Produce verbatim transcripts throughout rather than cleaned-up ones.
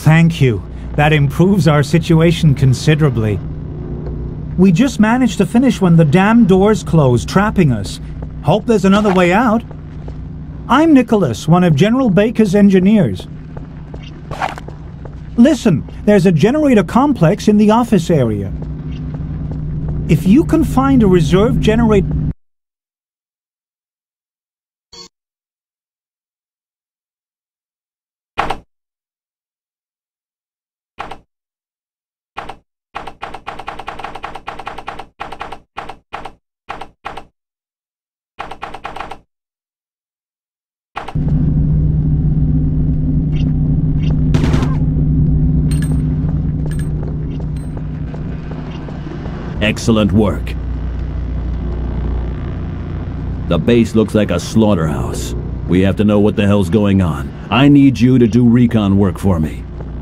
Thank you. That improves our situation considerably. We just managed to finish when the damn doors closed, trapping us. Hope there's another way out. I'm Nicholas, one of General Baker's engineers. Listen, there's a generator complex in the office area. If you can find a reserve generator... Excellent work. The base looks like a slaughterhouse. We have to know what the hell's going on. I need you to do recon work for me.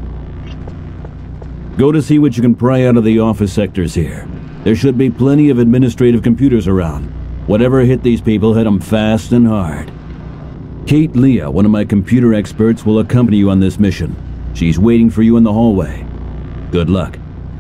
Go to see what you can pry out of the office sectors here. There should be plenty of administrative computers around. Whatever hit these people, hit them fast and hard. Kate Leah, one of my computer experts, will accompany you on this mission. She's waiting for you in the hallway. Good luck.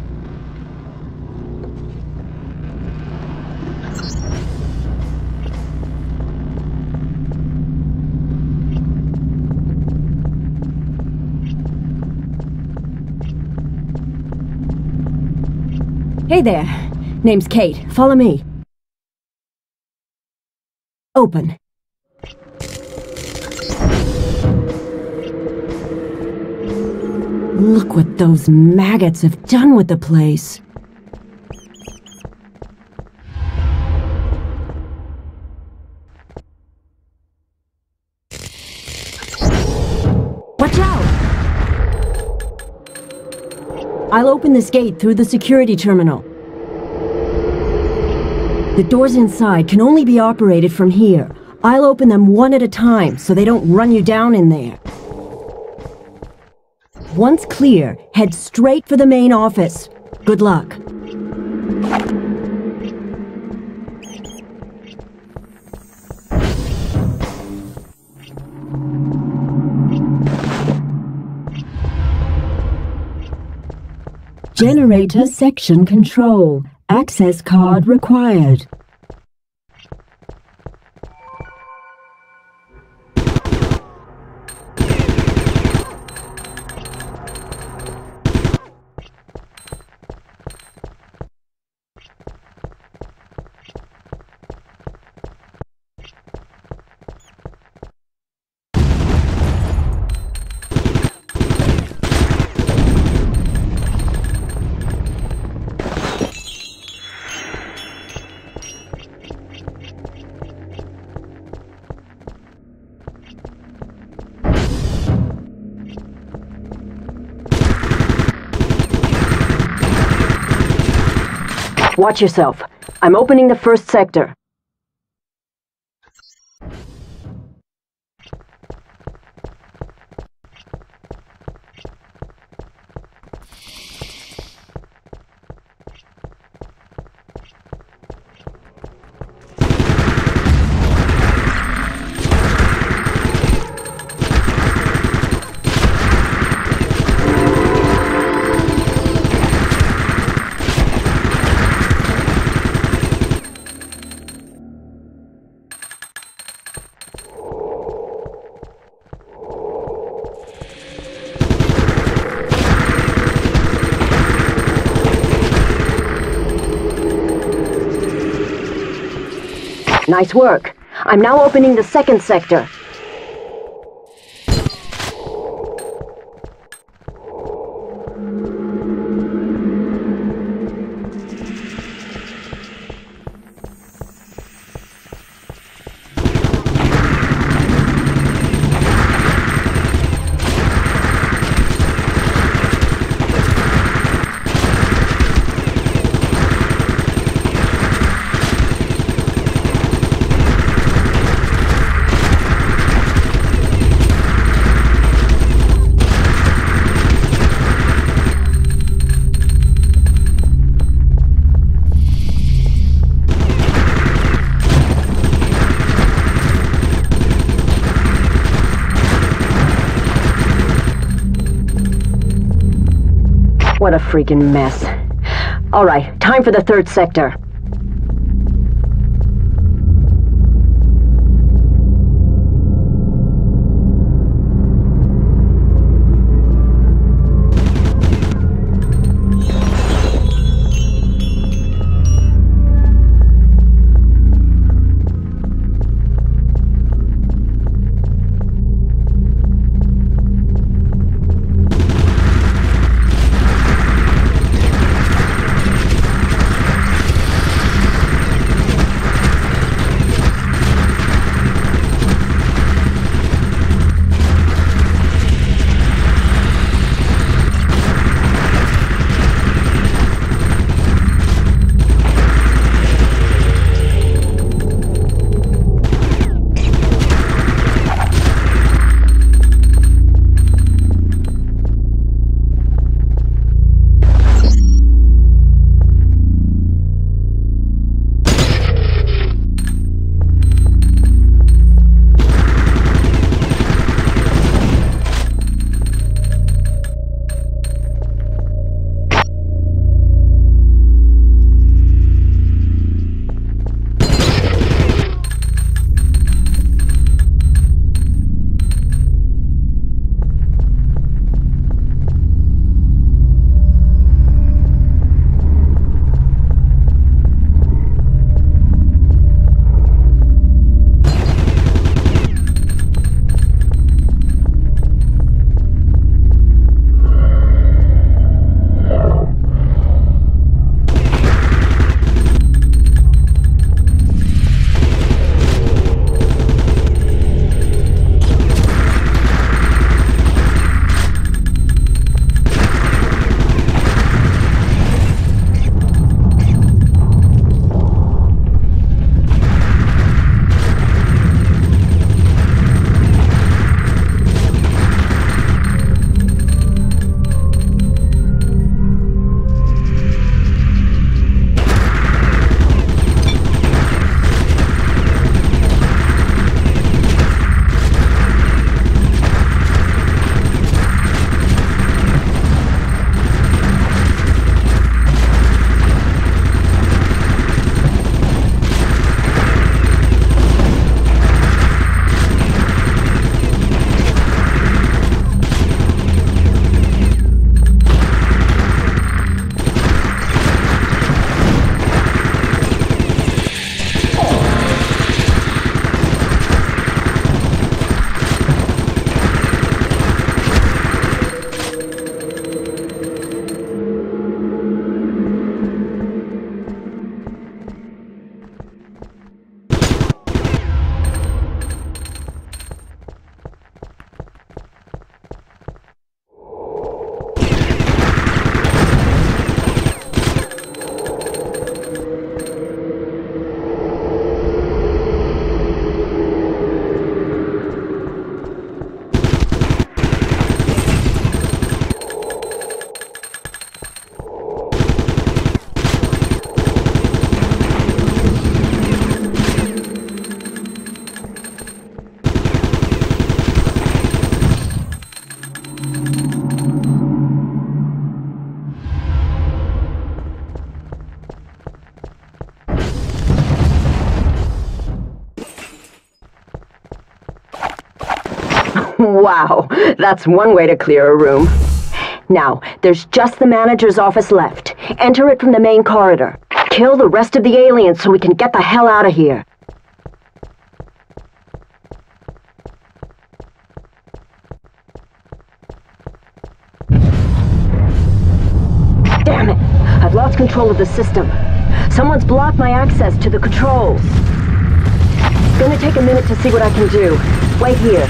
Hey there. Name's Kate. Follow me. Open. Look what those maggots have done with the place. Watch out! I'll open this gate through the security terminal. The doors inside can only be operated from here. I'll open them one at a time so they don't run you down in there. Once clear, head straight for the main office. Good luck. Generator section control. Access card required. Watch yourself. I'm opening the first sector. Nice work. I'm now opening the second sector. What a freaking mess. All right, time for the third sector. Wow, that's one way to clear a room. Now, there's just the manager's office left. Enter it from the main corridor. Kill the rest of the aliens so we can get the hell out of here. Damn it! I've lost control of the system. Someone's blocked my access to the controls. It's gonna take a minute to see what I can do. Wait here.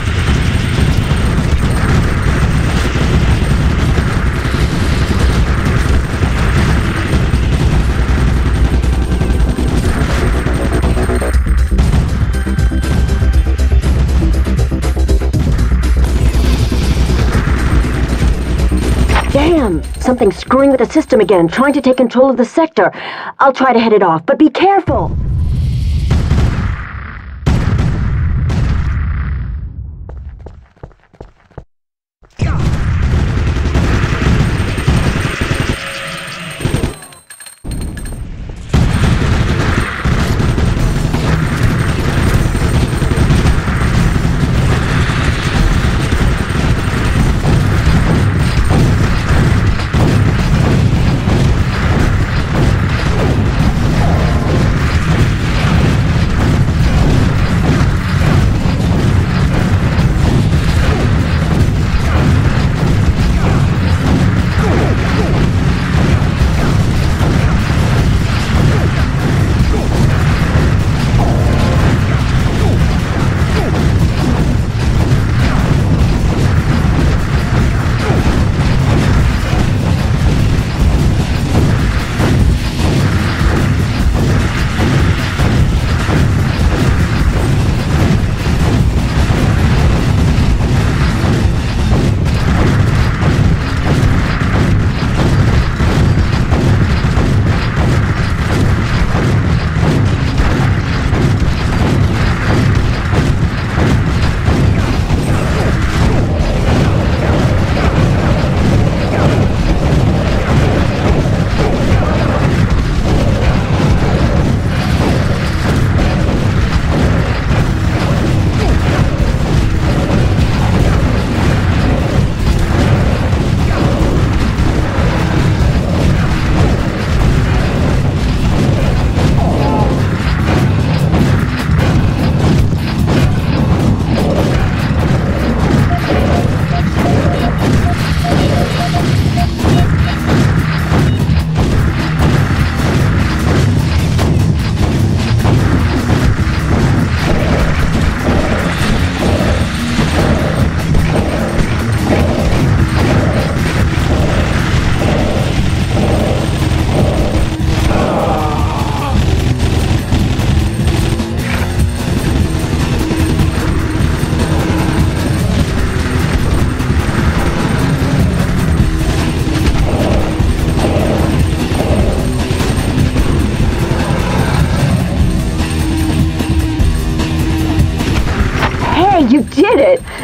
Damn! Something's screwing with the system again, trying to take control of the sector. I'll try to head it off, but be careful!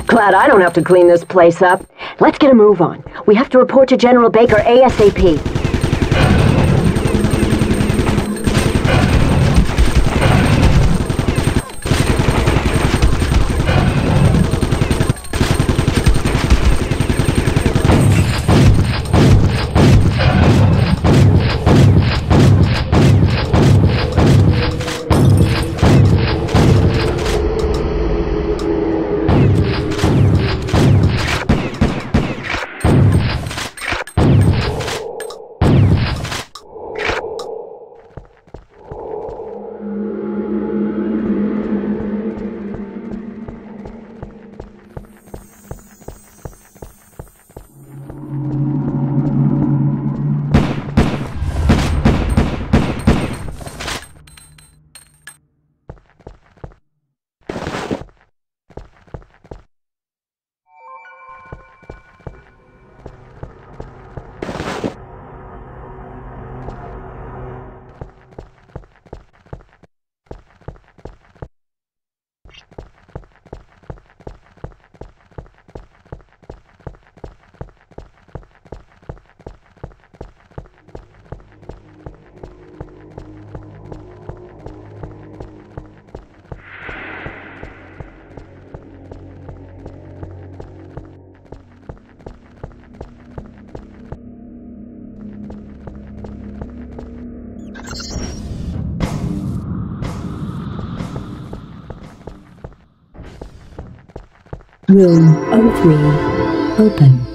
Glad I don't have to clean this place up. Let's get a move on. We have to report to General Baker ASAP. Room oh three, open.